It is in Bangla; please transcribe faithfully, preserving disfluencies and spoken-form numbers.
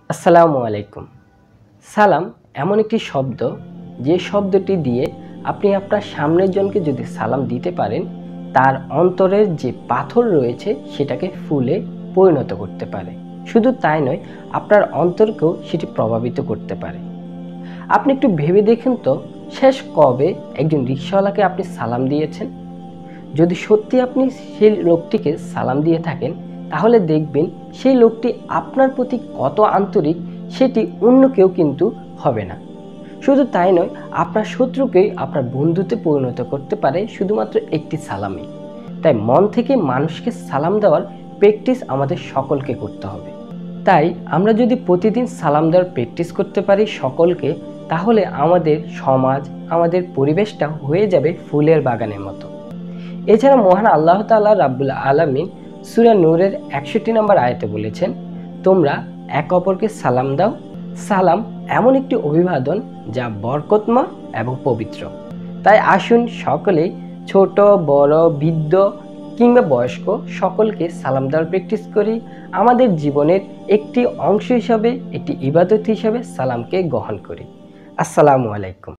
আসসালামু আলাইকুম। সালাম এমন একটি শব্দ, যে শব্দটি দিয়ে আপনি আপনার সামনের জনকে যদি সালাম দিতে পারেন, তার অন্তরের যে পাথর রয়েছে সেটাকে ফুলে পরিণত করতে পারে। শুধু তাই নয়, আপনার অন্তরকেও সেটি প্রভাবিত করতে পারে। আপনি একটু ভেবে দেখুন তো, শেষ কবে একজন রিকশাওয়ালাকে আপনি সালাম দিয়েছেন? যদি সত্যি আপনি সেই লোকটিকে সালাম দিয়ে থাকেন, তাহলে দেখবেন সেই লোকটি আপনার প্রতি কত আন্তরিক, সেটি অন্য কেউ কিন্তু হবে না। শুধু তাই নয়, আপনার শত্রুকেই আপনার বন্ধুতে পরিণত করতে পারে শুধুমাত্র একটি সালামে। তাই মন থেকে মানুষকে সালাম দেওয়ার প্র্যাকটিস আমাদের সকলকে করতে হবে। তাই আমরা যদি প্রতিদিন সালাম দেওয়ার প্র্যাকটিস করতে পারি সকলকে, তাহলে আমাদের সমাজ, আমাদের পরিবেশটা হয়ে যাবে ফুলের বাগানের মতো। এছাড়া মহান আল্লাহ তাআলা রাব্বুল আলামিন সূরা নূরের একষট্টি নম্বর আয়াতে বলেছেন, তোমরা এক অপরকে সালাম দাও। সালাম এমন একটি অভিবাদন যা বরকতময় এবং পবিত্র। তাই আসুন সকলেই, ছোট বড় বৃদ্ধ কিংবা বয়স্ক, সকলকে সালাম দেওয়ার প্র্যাকটিস করি। আমাদের জীবনের একটি অংশ হিসাবে, একটি ইবাদত হিসাবে সালামকে গ্রহণ করি। আসসালামু আলাইকুম।